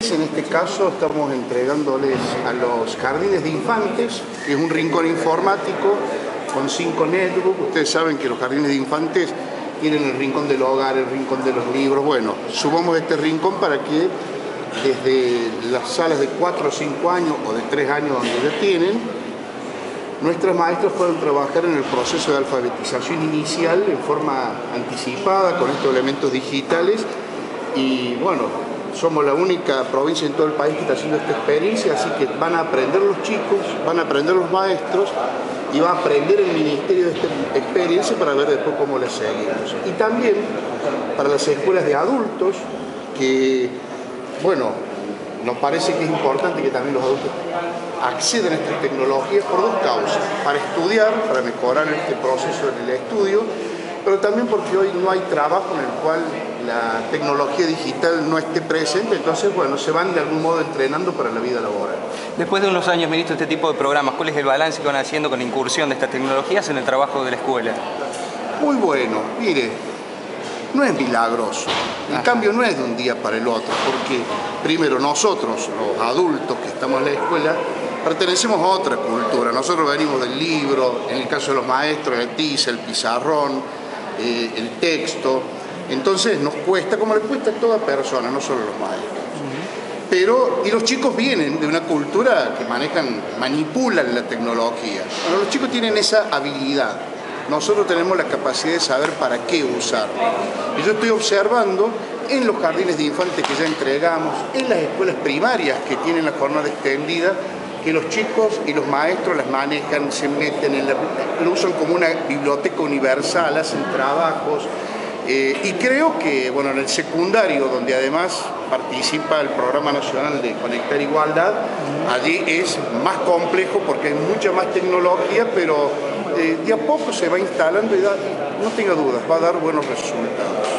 En este caso estamos entregándoles a los jardines de infantes, que es un rincón informático con 5 netbooks. Ustedes saben que los jardines de infantes tienen el rincón del hogar, el rincón de los libros. Bueno, subamos este rincón para que desde las salas de 4 o 5 años o de 3 años donde ya tienen, nuestros maestros pueden trabajar en el proceso de alfabetización inicial en forma anticipada con estos elementos digitales. Y bueno, somos la única provincia en todo el país que está haciendo esta experiencia, así que van a aprender los chicos, van a aprender los maestros y va a aprender el ministerio de esta experiencia para ver después cómo les seguimos. Y también para las escuelas de adultos, que, bueno, nos parece que es importante que también los adultos accedan a estas tecnologías por 2 causas: para estudiar, para mejorar este proceso en el estudio, pero también porque hoy no hay trabajo en el cual la tecnología digital no esté presente. Entonces, bueno, se van de algún modo entrenando para la vida laboral. Después de unos años, ministro, este tipo de programas, ¿cuál es el balance que van haciendo con la incursión de estas tecnologías en el trabajo de la escuela? Muy bueno, mire, no es milagroso. El cambio no es de un día para el otro, porque primero nosotros, los adultos que estamos en la escuela, pertenecemos a otra cultura. Nosotros venimos del libro, en el caso de los maestros, el tiza, el pizarrón, el texto. Entonces nos cuesta, como le cuesta a toda persona, no solo a los maestros. Pero, y los chicos vienen de una cultura que manipulan la tecnología. Bueno, los chicos tienen esa habilidad. Nosotros tenemos la capacidad de saber para qué usarlo. Y yo estoy observando en los jardines de infantes que ya entregamos, en las escuelas primarias que tienen la jornada extendida, que los chicos y los maestros las manejan, se meten lo usan como una biblioteca universal, hacen trabajos. Y creo que, bueno, en el secundario, donde además participa el Programa Nacional de Conectar Igualdad, allí es más complejo porque hay mucha más tecnología, pero de a poco se va instalando y no tenga dudas, va a dar buenos resultados.